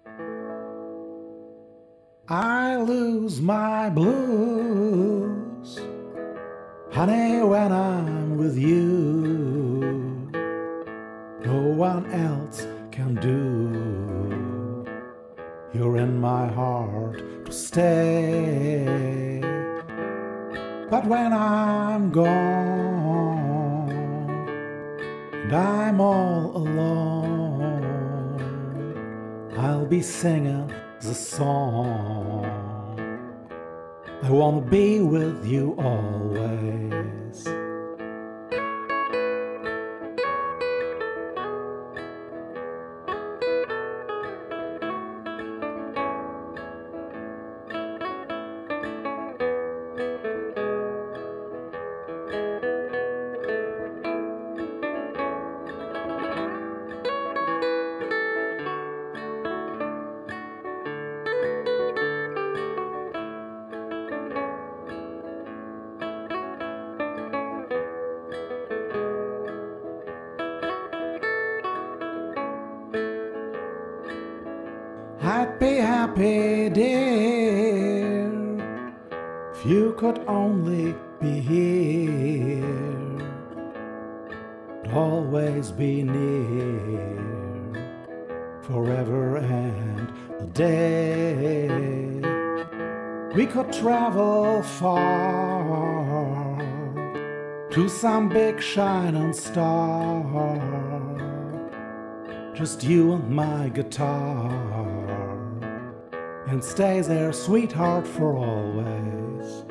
I lose my blues, honey, when I'm with you. No one else can do. You're in my heart to stay. But when I'm gone and I'm all alone, I'll be singing the song. I wanna be with you always. I'd be happy, dear, if you could only be here, and always be near, forever and a day. We could travel far to some big shining star, just you and my guitar, and stay there, sweetheart, for always.